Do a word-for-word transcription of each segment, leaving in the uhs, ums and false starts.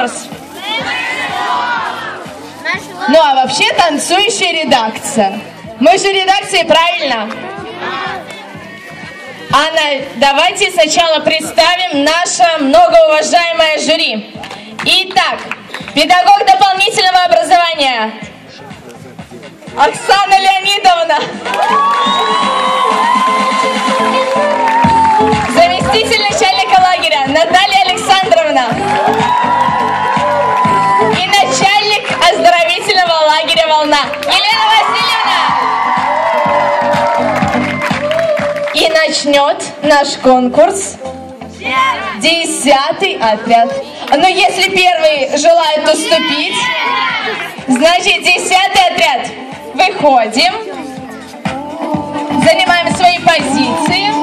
конкурс. Ну а вообще танцующая редакция. Мы же редакция, правильно? Анна, давайте сначала представим наше многоуважаемое жюри. Итак, педагог дополнительного образования Оксана Леонидовна. Заместитель начальника лагеря Наталья Александровна. И начальник оздоровительного лагеря «Волна» Елена Васильевна. И начнет наш конкурс десятый отряд. Но если первый желает уступить, значит десятый отряд. Выходим, занимаем свои позиции.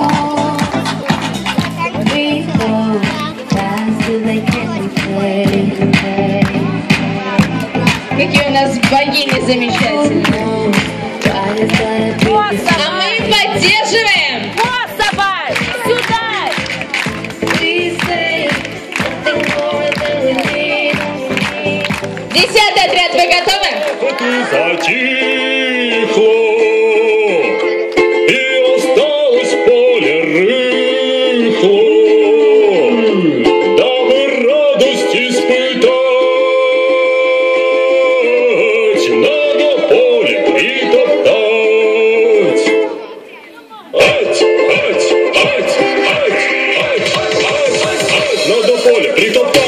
Какие у нас богини замечательные. А мы поддерживаем. Сюда! Десятый отряд, вы готовы? Затихло, и осталось поле рыхло, дабы радость испытать, надо поле притоптать. Ать, ать, ать, ать, ать, ать, ать, надо поле притоптать.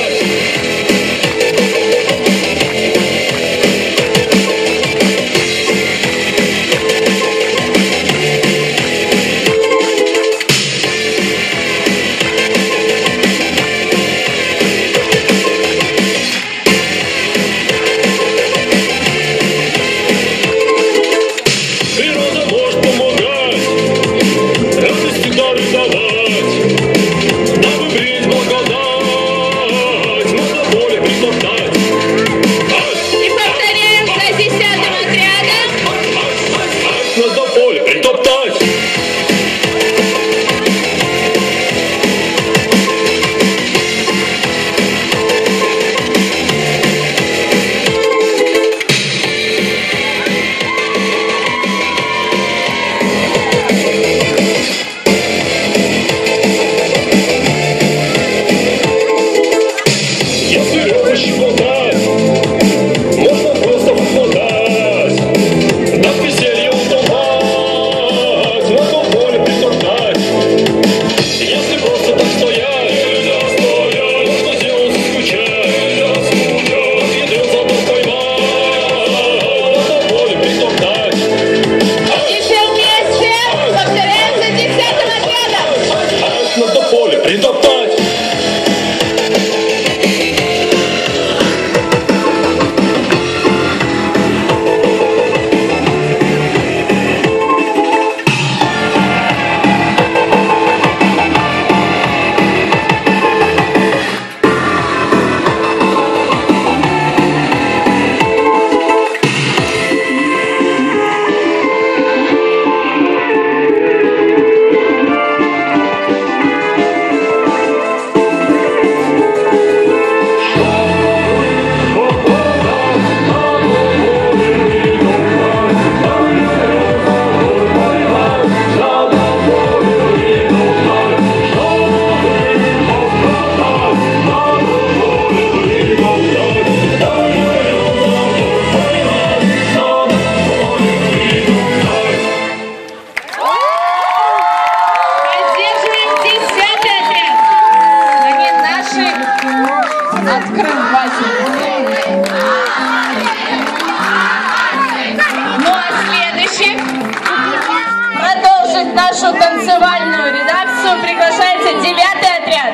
нашу танцевальную редакцию приглашается девятый отряд.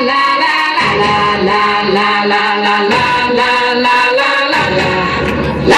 La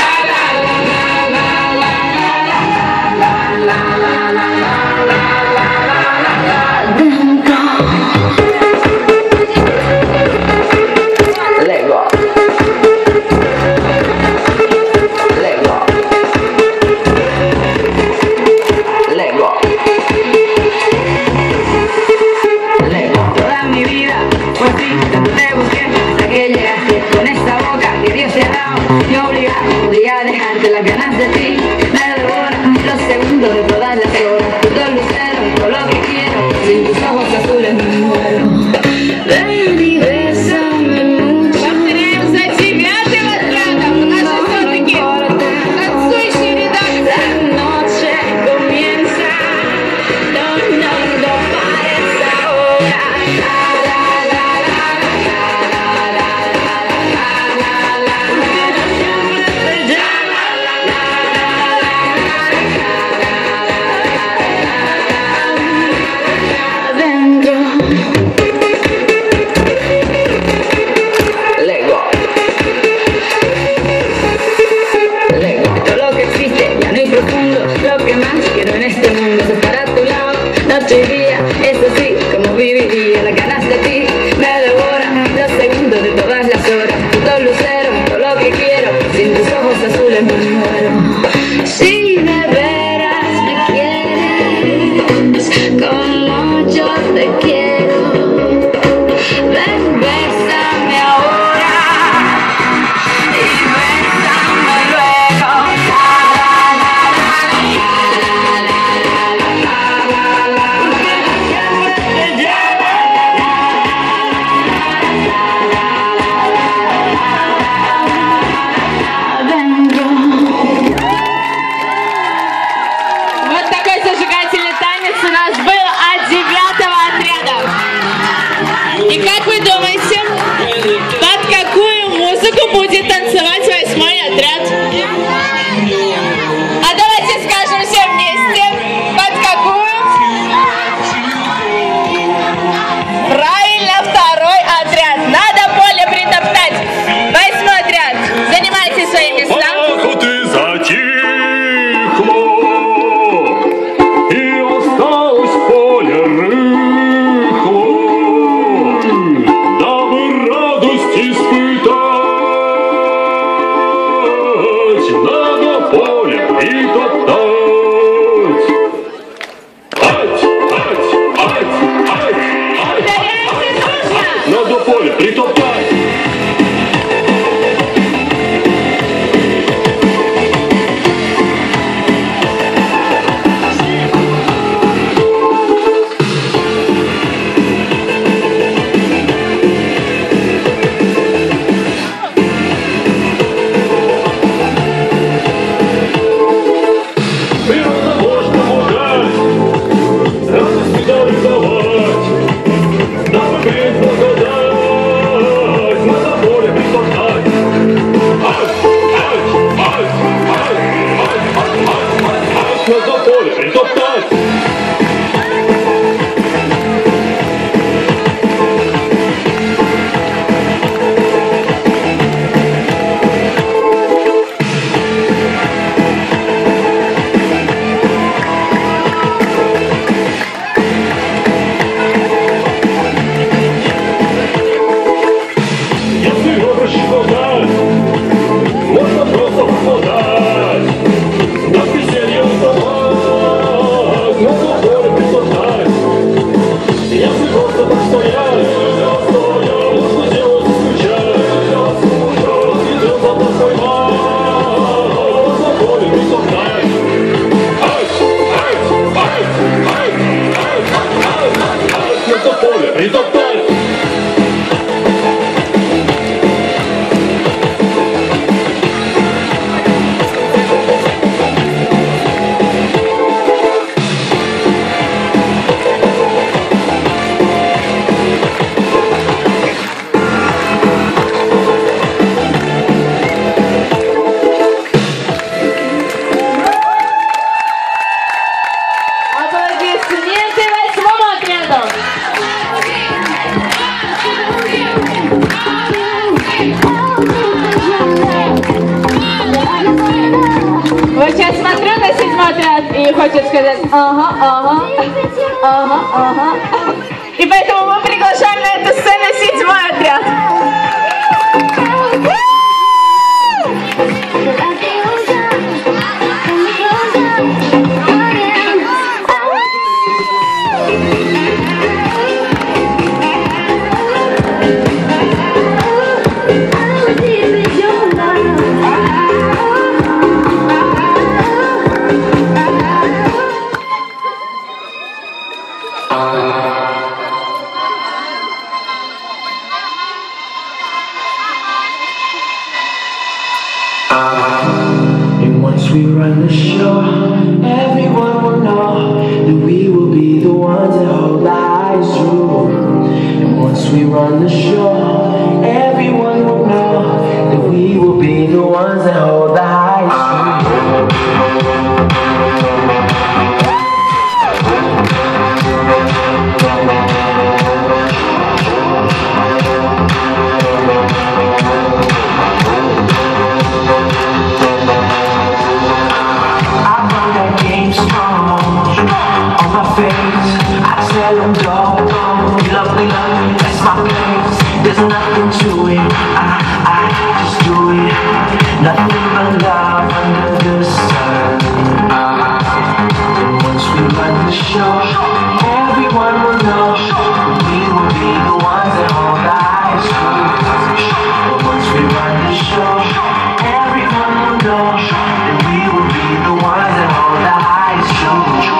de ti me devora los segundos de todas las horas. Tu dos luceros, todo lo que quiero, sin tus ojos azules me muero. Ven y bésame mucho. Повторяем за девятым отрядом. У нас же все-таки танцующая редакция. La noche comienza, no, no, no pares ahora. La, la, la, la, la, la, la, la, la, la, la, la, siempre te llama. La, la, la, la, la, la, la, la, adentro. Lego. Lego. Todo lo que existe, ya no hay profundo. Lo que más quiero en este mundo es estar a tu lado, noche y día. Es así como viviría. Las ganas de ti me devoran los segundos de todas las horas. Tu dos luceros, todo lo que quiero, sin tus ojos azules me muero. Si de veras me quieres como yo te quiero, ven, bésame ahora y bésame luego. La, la, la, la, la, la, la, la, la, la, porque siempre te llamo. Adentro. Вот такой зажигательный танец у нас был от девятого отряда. И как вы думаете, под какую музыку будет танцевать восьмой отряд? А давайте скажем все вместе. Под какую? Правильно, второй отряд. Надо поле притоптать. Восьмой отряд. Занимайте свои места. Ах, вот и затихло, и осталось поле рыхло, дабы радость испытать, надо поле притоптать. Ать, ать, ать, ать, ать, надо поле притоптать. Природа может помогать, радость даровать, дабы грех благодать, надо поле притоптать. Ать, ать, ать, ать, ать, ать, ать, ать, надо поле притоптать. Если обращи подать, можно просто попадать. На веселье уставать, надо поле притоптать. Если просто так стоять, нужно делать исключать. Идет одна поймать, надо поле притоптать. Ать, ать, ать, ать, ать, ать, ать, надо поле притоптать. Аплодисменты восьмому отряду. Вот сейчас смотрю на седьмой отряд и хочет сказать ага, ага, ага, ага. И поэтому мы приглашаем на эту сцену седьмой отряд. the show, everyone will know that we will be the ones that hold the eyes true. And once we run the show, everyone will know that we will be the ones that hold the eyes true. There's nothing to it, I, I just do it. Nothing but love under the sun. And once we run the show, everyone will know we will be the ones that hold the eyes true. And once we run the show, everyone will know that we will be the ones that hold the eyes true.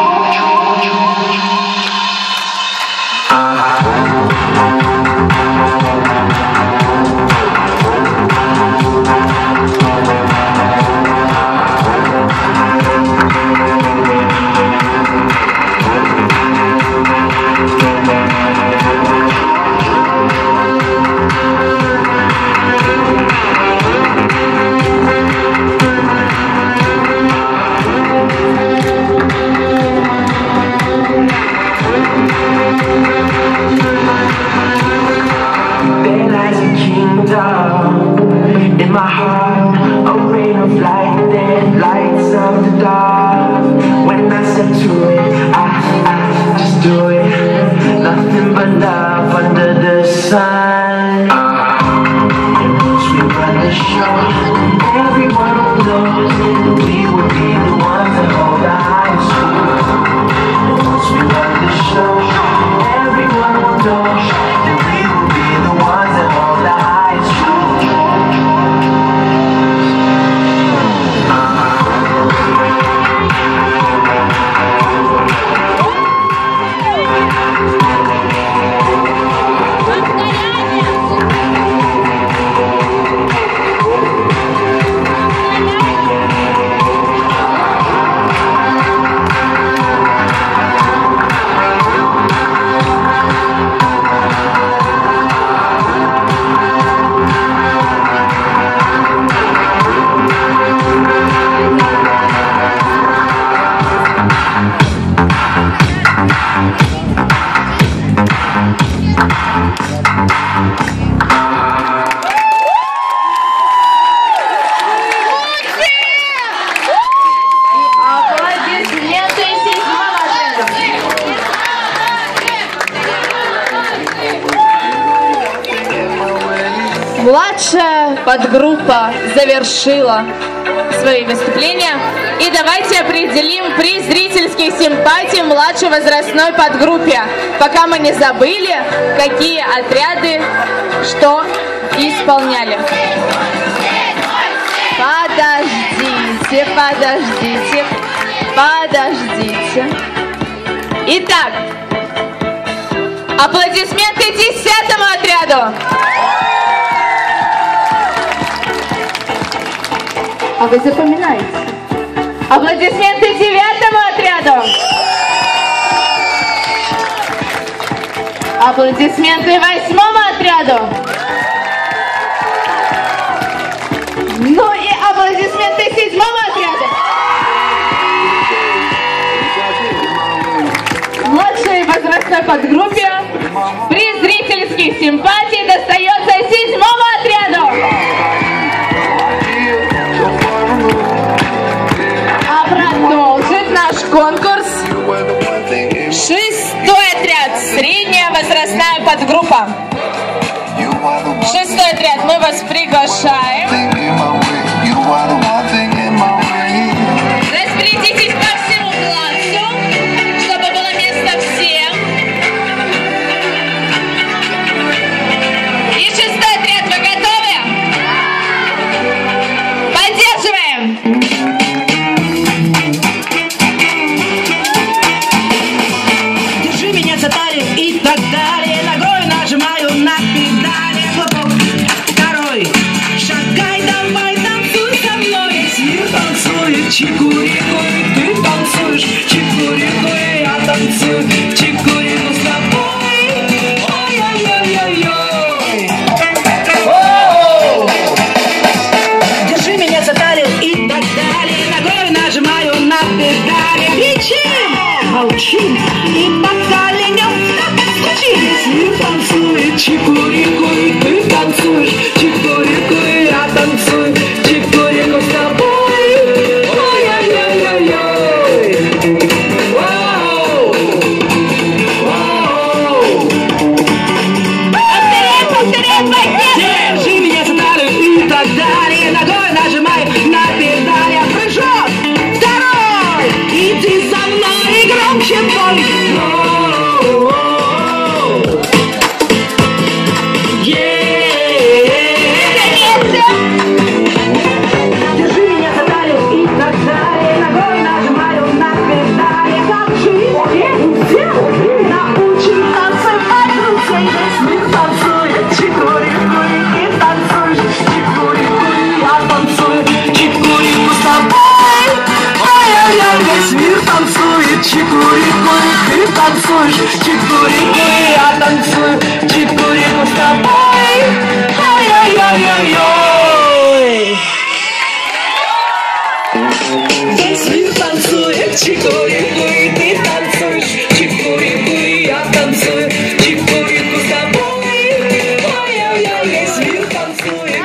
In my heart, a rain of light that lights up the dark. When I step to it, I, I just do it. Nothing but love under the sun. And once we run the show, everyone will know that we will be the ones that hold the eyes true. And once we run the show, everyone will know that we will be the ones that hold the eyes true. Младшая подгруппа завершила свои выступления. И давайте определим приз зрительских симпатий младшей возрастной подгруппе, пока мы не забыли, какие отряды что исполняли. Подождите, подождите, подождите. Итак, аплодисменты десятому отряду. А вы запоминаете. Аплодисменты девятому отряду. Аплодисменты восьмому отряду. Ну и аплодисменты седьмому отряду. Младшей возрастной подгруппе приз зрительских симпатий достается седьмому отряду. Продолжит наш конкурс шестой отряд, средняя возрастная подгруппа. Шестой отряд, мы вас приглашаем. Распорядитесь по всему классу, чтобы было место всем. И шестой отряд, вы готовы? Поддерживаем! И так далее, ногой нажимаю на педали. Второй, шагай давай. Чику-рику, и ты танцуешь. Чику-рику, и я танцую. Чику-рику с тобой. Ой-ой-ой-ой-ой. Держи меня за талию и так далее. Ногой нажимаю на педали. Кричим, молчим и по коленям стучим. Мир танцует, чику-рику, и ты танцуешь. Чику-рику, и я танцую. Чику-рику с тобой. Ой-ой-ой-ой-ой. Воу. Воу. Повторяй, повторяй, повторяй. Держи меня за талию и так далее. Ногой нажимай на педали. Прыжок второй. Иди за мной и громче пой. Держи меня за талию и так далее. Ногой нажимаю на педали. Танцуй, научим танцевать руцей. Весь мир танцует. Чику-рику, и ты танцуешь. Чику-рику, и я танцую. Чику-рику с тобой. Ой-ой-ой, весь мир танцует. Чику-рику, и ты танцуешь. Чику-рику, и я танцую. Чику-рику с тобой. Ой-ой-ой-ой-ой. Весь мир танцует, чику-рику, и ты танцуешь. Чику-рику, и я танцую. Чику-рику с тобой. Ой-ой-ой, весь мир танцует.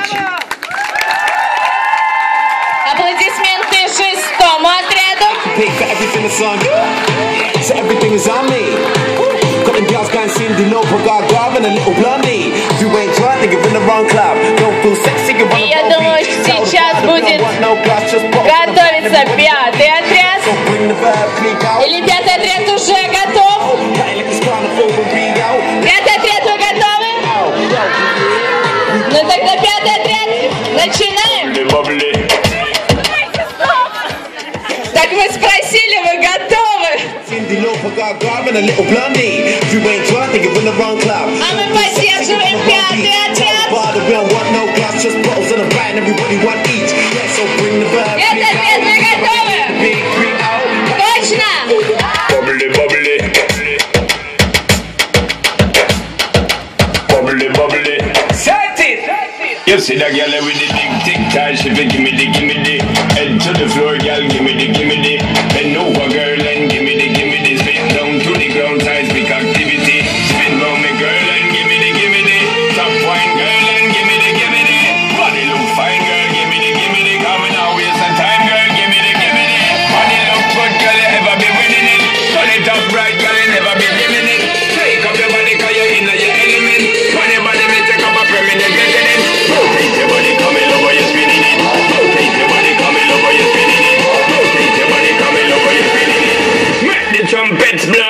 Аплодисменты шестому отряду. Pay for everything that's on you, so everything is on me. Got them girls going Cindy Lauper, got grab and a little blondie. If you ain't drunk, nigga, in the wrong club. Don't feel sexy, you wanna Я go думаю, beat. сейчас будет No glass, just pop. готовиться пятый отряд. So bring the verb, click out. Или пятый отряд уже готов? Cutting like it's carnival, but be out. Пятый отряд, вы готовы? Ну тогда пятый отряд. Начинаем. Так вы спросили, вы готовы? Cindy Lauper, got grab and a little blondie. If you ain't drunk, nigga, in the wrong club. А мы поддерживаем пятый отряд. Bar, we don't want no glass, just bottles and a brand. Everybody want each. Yeah, so bring the verb, Пятый click отряд, out. вы готовы? Big three out. Точно! Bubbly, bubbly. Bubbly, bubbly. Set it! You see that girl with the big tic tac, she fi gimme the, gimme the. Head to the floor, girl, gimme the, gimme the. Bend over, girl, and gimme the, gimme the. Spin down to the ground, seismic activity. Spin round me, girl, and gimme the, gimme the. Top wine, girl, and gimme the, gimme the. Body look fine, girl, gimme the, gimme the. Coming out, waste some time, girl, gimme the, gimme the. Body look good, girl, you ever be winning it. Turn it up right, girl, you never be dimming it. Take up your body, cause you're in your element. Turn your body, me take up a permanent residence. Rotate your body, coming over, you're spinning it. Rotate your body, coming over, you're spinning it. Rotate your body, coming over, you're spinning it. Make the trumpets blow.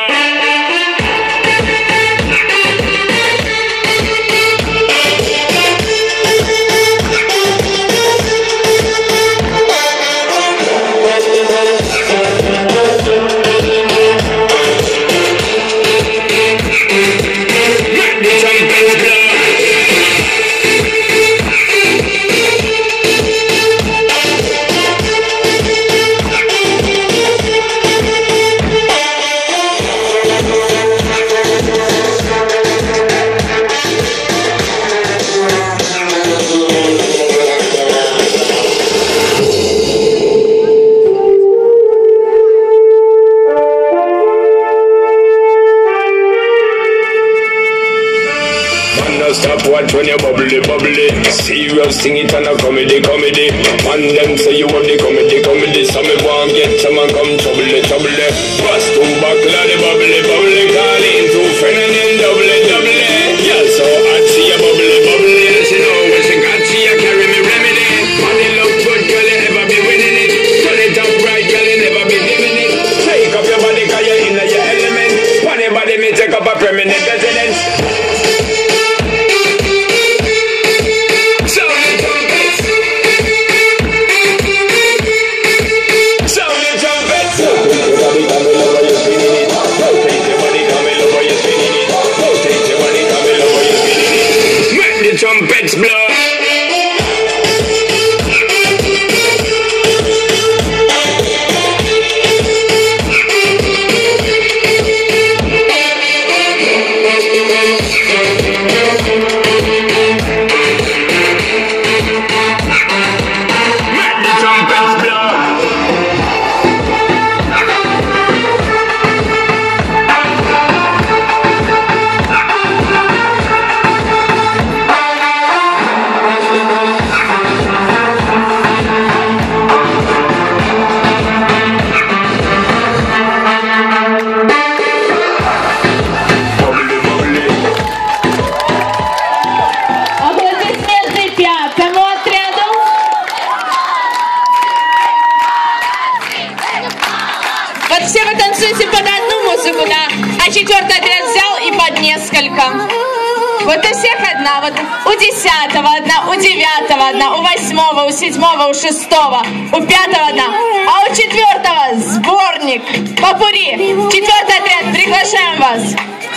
Stop watch when you bubbly bubbly. Serious sing it on a comedy comedy. Man them say you want the comedy comedy. So me want get some and come trouble trouble. Bust to back the bubbly bubbly. Call into friend and then double double. Yeah, so I see a bubbly bubbly. And she know when she got she a carry me remedy. Money look good, girl, you ever be winning it. Turn it up right, girl, you never be dimming it. Take up your body, cause you're in your element. Funny body, me take up a permanent residence. Sound the trumpets. Вот все вы танцуете под одну музыку, да? А четвертый отряд взял и под несколько. Вот у всех одна, вот у десятого одна, у девятого одна, у восьмого, у седьмого, у шестого, у пятого одна, а у четвертого сборник, попури. Четвертый отряд, приглашаем вас.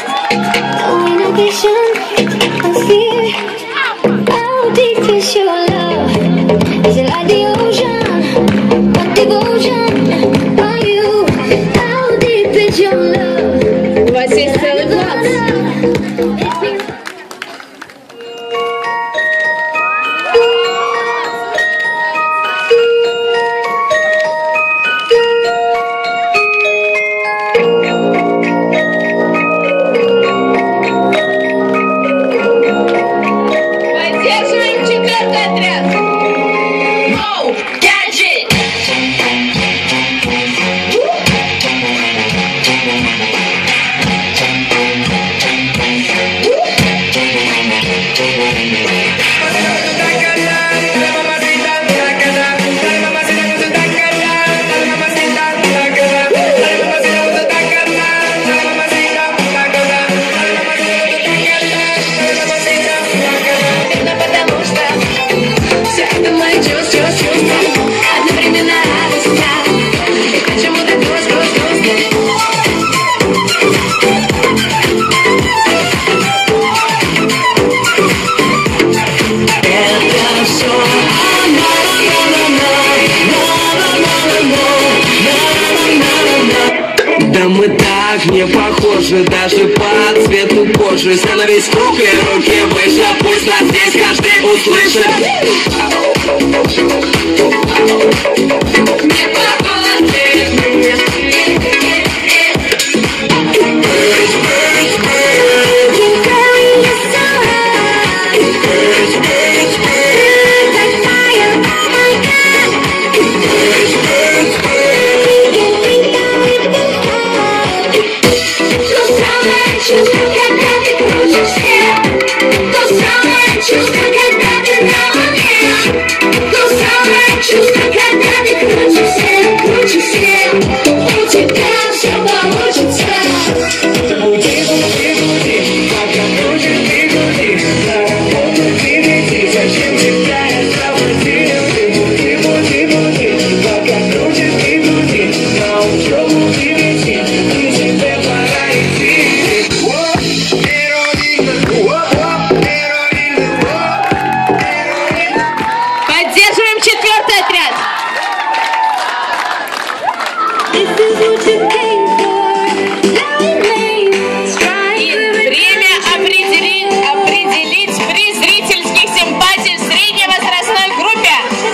У вас есть целый плац. Поддерживаем четвертый отряд. Go, gadget! Потому что все это мои чувства, чувства, одновременно радостно. И почему-то грусть, грусть, грустно. Это все да мы так не похожи, даже по цвету кожи. Становись руки, руки выше, пусть нас здесь каждый услышит. Не попадает мне. Чувство, когда ты крутишься, то самое чувство, когда ты на волне, то самое чувство, когда ты крутишься, крутишься, у тебя все получится. Буди, буди, буди, пока крутишь, ты буди, на работу ты лети, зачем тебя это буди, буди, буди, буди, пока крутишь, ты буди, на учебу ты лети, и тебе пора идти. Поддерживаем четвертый отряд. И время определить, определить приз зрительских симпатий в средней возрастной группе.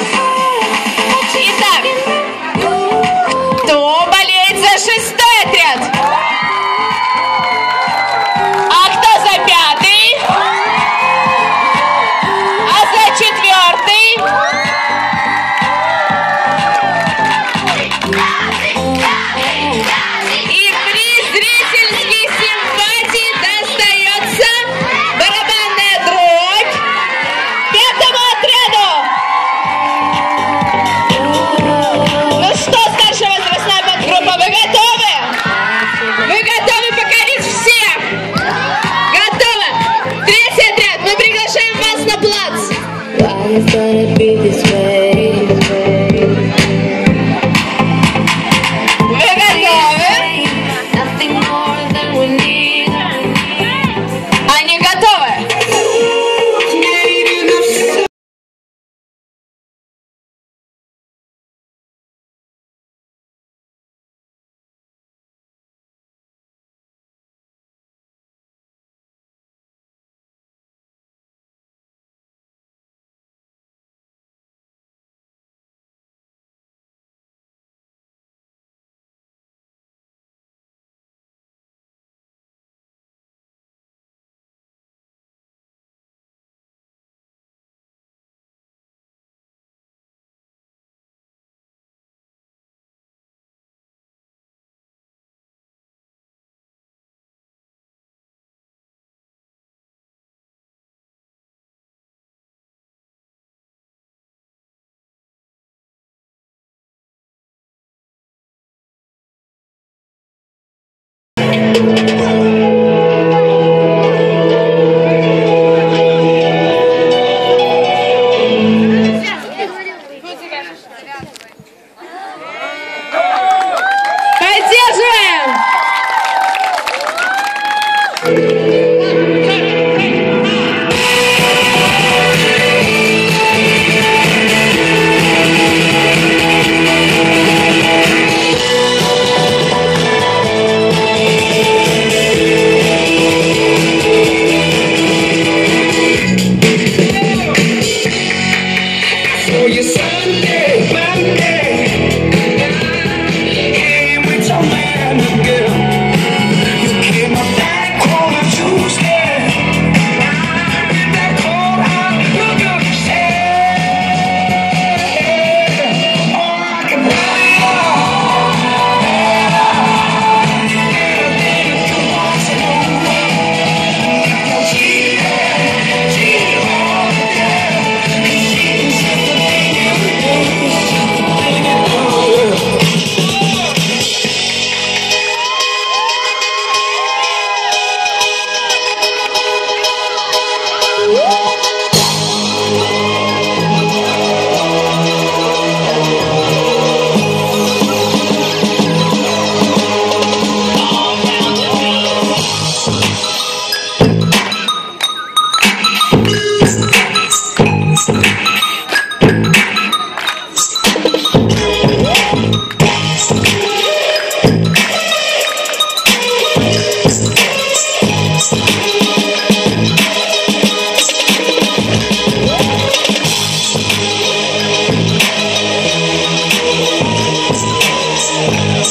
Итак, кто болеет за шестой отряд? А кто за пятый? А за четвертый?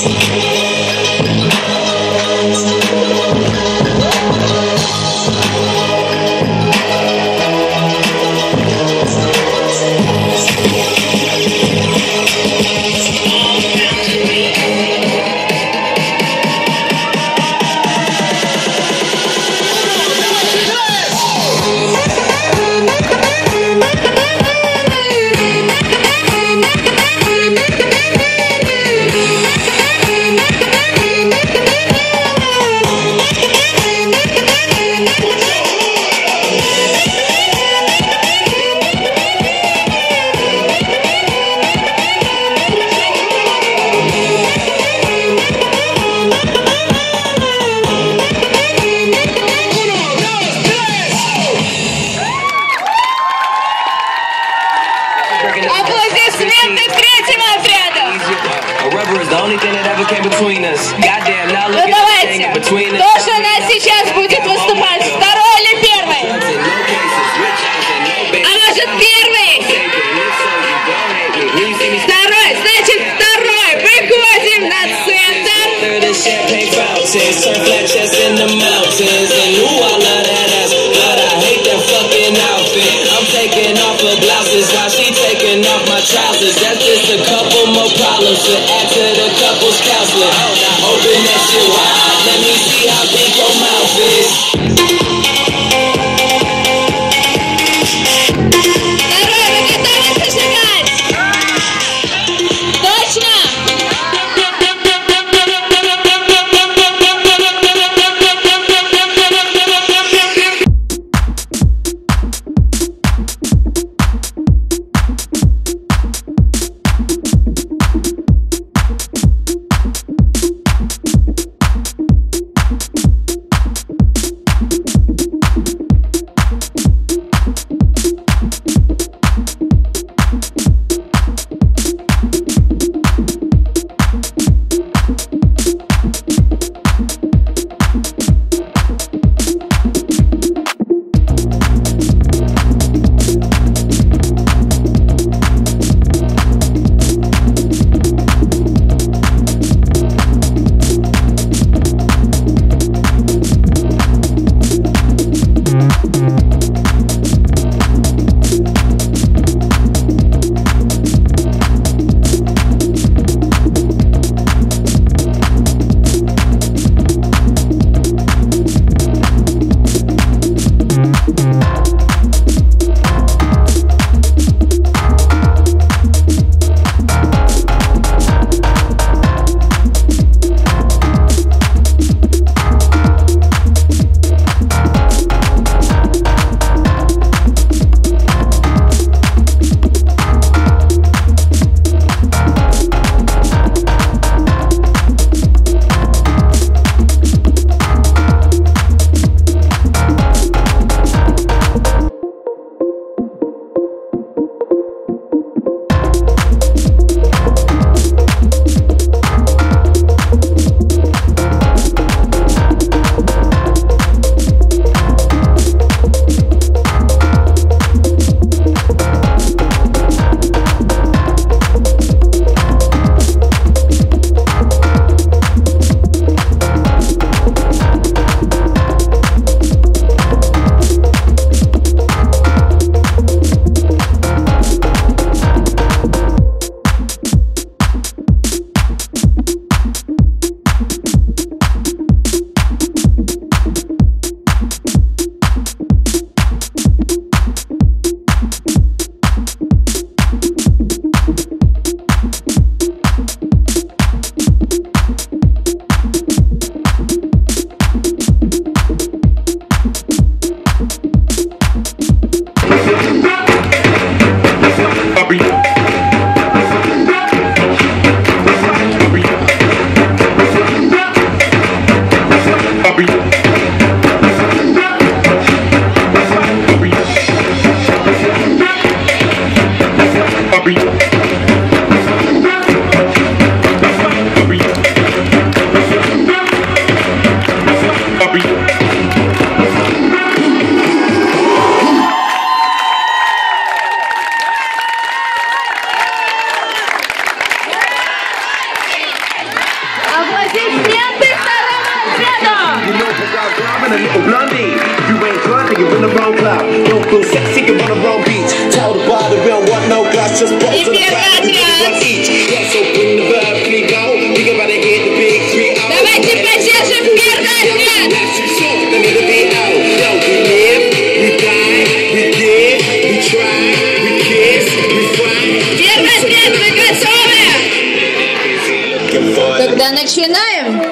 Аплодисменты третьему отряду. Ну давайте, кто же у нас сейчас будет выступать? Второй или первый? А может первый? Второй, значит второй. Выходим на trousers, that's just a couple more problems to add to the couple's counseling. Now open that shit wide, let me see how big your mouth is. Точно! Аплодисменты второму отряду! You know, for God, driving a little blondie. If you ain't drunk, then you're in the wrong club. Don't feel sexy, you're on the wrong beach. Tell the bar that we don't want no glass, just pop to the back, we really want each. Yeah, so bring the verb, three go. We can rather hit the big three out. Давайте поддержим первый отряд! That's too short, let me the beat out. Yo, we live, we die, we live, we try, we kiss, we fight. Первый отряд, вы готовы? Тогда начинаем!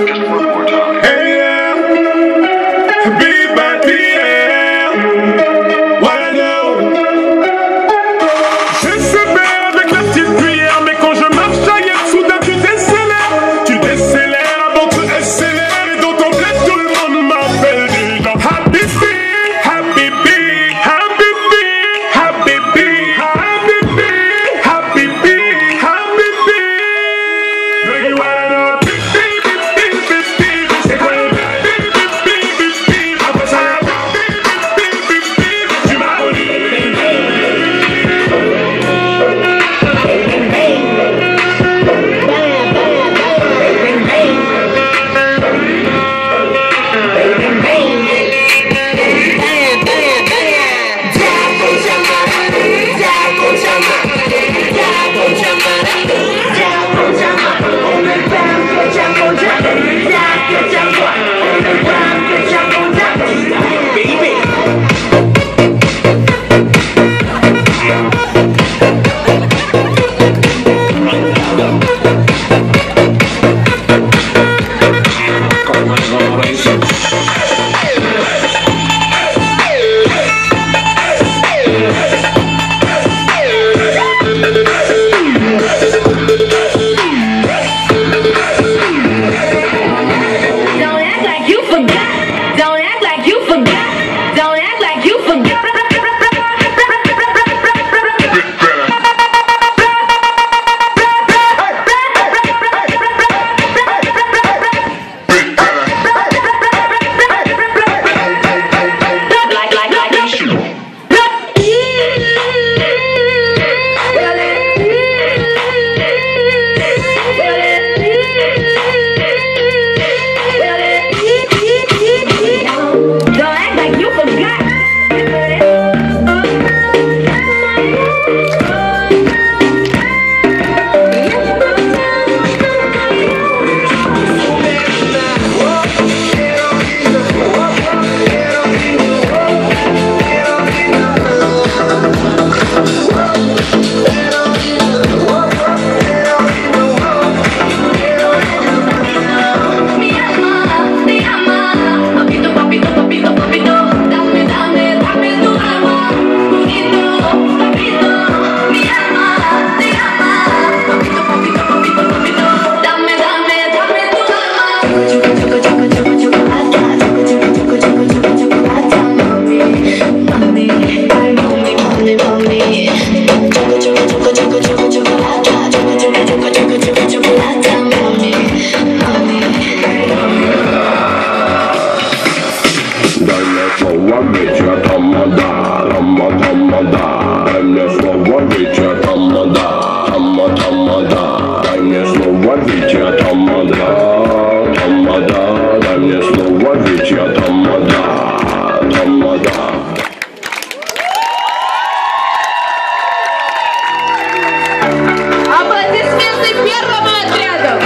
Аплодисменты первому отряду!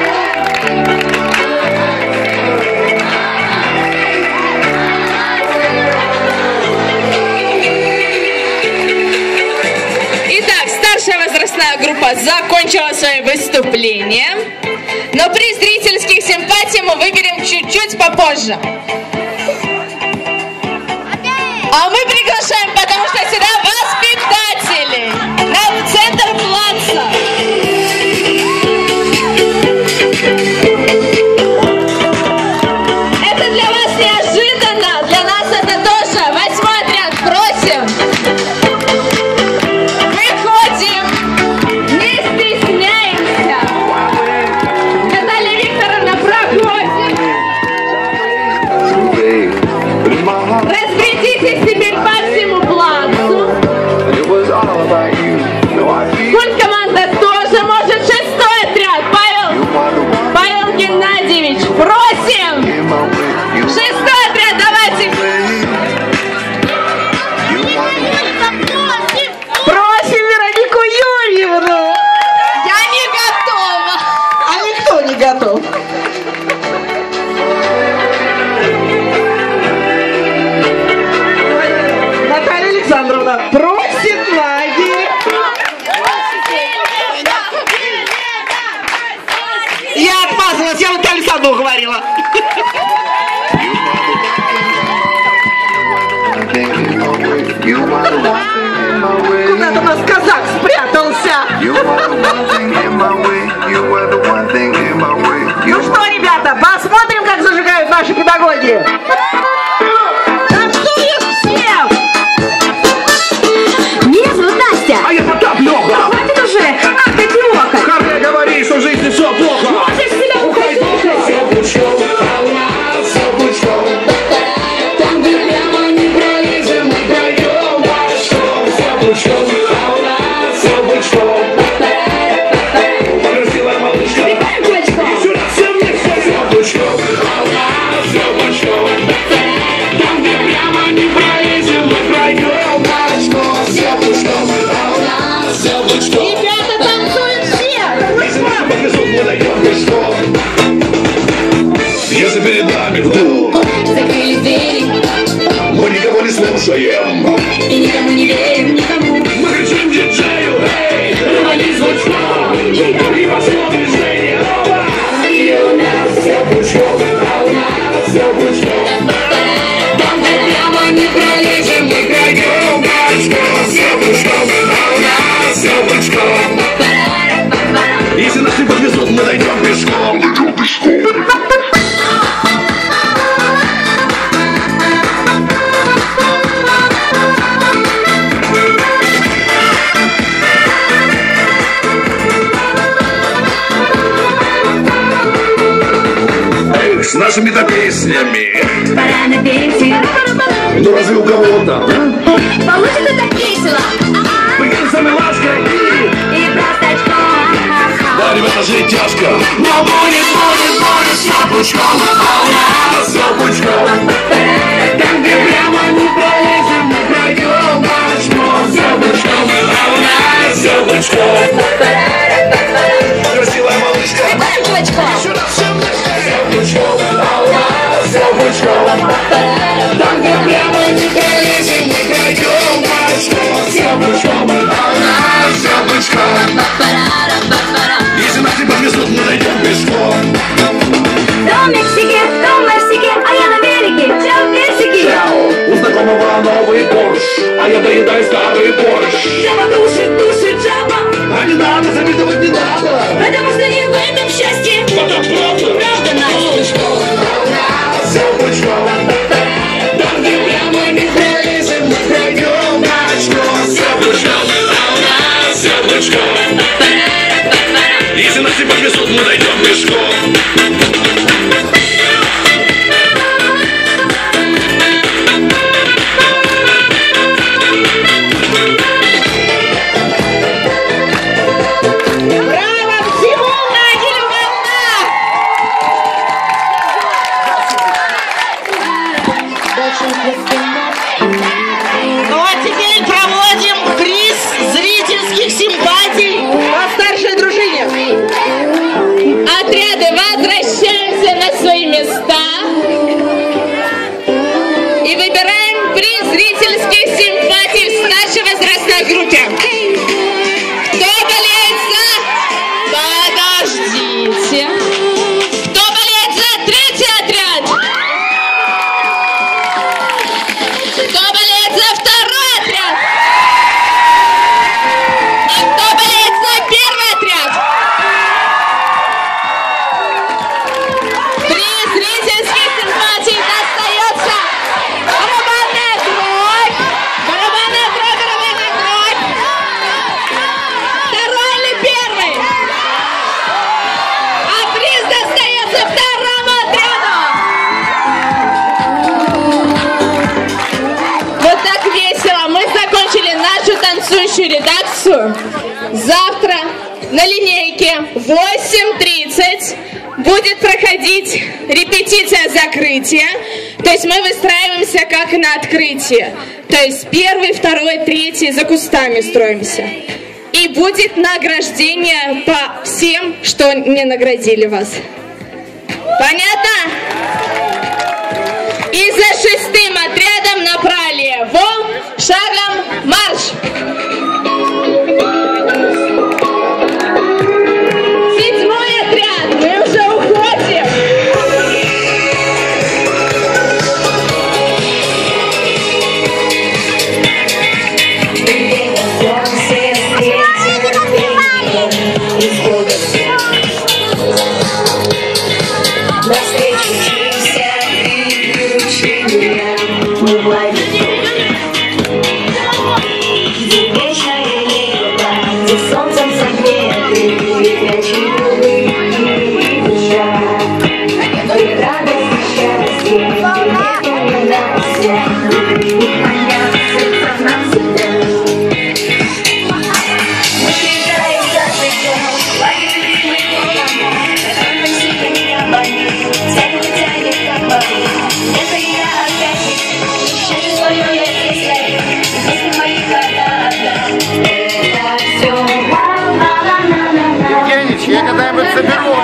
Итак, старшая возрастная группа закончила свое выступление, но приз зрительских симпатий мы выберем чуть-чуть попозже. А мы приглашаем, потому что сюда воспитатели на центр плаца. Это для вас неожиданно, для нас это тоже. Восьмой отряд, просим. Выходим, не стесняемся. Наталья Викторовна, проходим. Распределитесь теперь по всему плацу. голос, я вот Александру говорила. Куда-то у нас казак спрятался. Ну что, ребята, посмотрим, как зажигают наши педагоги. Танцуют всем! Меня зовут Настя. А я Потап, Лёха. Хватит уже, ах ты тёка. Как я говорю, что в жизни все плохо. Можешь себя уходить. Там, где прямо не пролезем, мы пройдем башком. Все пучком, а у нас все пучком. Красивая малышка. Еще раз все вместе. Все пучком, а у нас все пучком. Там, где прямо не пролезем, мы пройдем башком. Все пучком, а у нас все пучком. Ребята танцуют все. Если нас подвезут, мы дойдем пешком. Если перед нами клуб, Закрыли двери мы никого не слушаем. и никому не верим, никому. Мы кричим диджею, эй, рвали звучком. И пошло движение, опа. И у нас все пучком, а у нас все пучком. Там, где прямо не пролезем, мы пройдем башком. Все пучком, а у нас все пучком. Если нас не подвезут, мы дойдем пешком. Дойдем пешком. С нашими-то песнями. Пора на пенсию. Ну разве у кого-то? Получится так весело. Прикинь за милашкой и... И просто очко. Да, ребята, жить тяжко. Но будет, будет, будет все пучком, а у нас все пучком. Там, где прямо не пролезем, мы пройдем башком. Все пучком, а у нас все пучком. Красивая малышка. Еще раз все вместе. Все пучком, а у нас все пучком. Там, где прямо не пролезем, мы пройдем башком. Все пучком, а у нас все пучком. Если нас не подвезут, мы дойдем пешком. То в Мексике, то в Мексике, а я на береге, чао, персики. У знакомого новый Порш, а я доедаю старый борщ. Жаба душит, душит жаба, А не надо, завидовать не надо. потому что не в этом счастье. Вот так правда. Правда, Настя? Все пучком. Там, где прямо не пролезем, мы пройдем башком. Все пучком, а у нас все пучком. Если нас не подвезут, мы дойдем пешком. Ну а теперь проводим приз зрительских симпатий по старшей дружине. Отряды, возвращаемся на свои места и выбираем приз зрительских симпатий в старшей возрастной группе. Кто болеет за... Подождите. Кто болеет за третий отряд? Кто болеет за второй отряд? И кто болеет за первый отряд? Приз зрительских симпатий достается барабанная дробь, барабанная дробь, барабанная дробь. Второй или первый? А приз достается второму отряду. Вот так весело. Мы закончили нашу танцующую редакцию. Завтра на линейке в восемь тридцать будет проходить репетиция закрытия. То есть мы выстраиваемся как на открытие. То есть первый, второй, третий за кустами строимся. И будет награждение по всем, что не наградили вас. Понятно? И за шестым отрядом направо шагом марш! Седьмой отряд, мы уже уходим. навстречу мчимся, ты лучше меня. Мы владеем. Где вечное небо, где солнцем согреты, горячие и душа. И радость, и счастье, и напоминайся, любви не понятся навсегда. Мы летаем за пределом, лагерь любимый дома, который сильно меня болит, тянет, тянет, как воды. Это я опять не счастье свое я здесь ловлю, если мои года одна. Это все ла-ла-ла-ла-ла-ла. Евгеньевич, я когда-нибудь соберу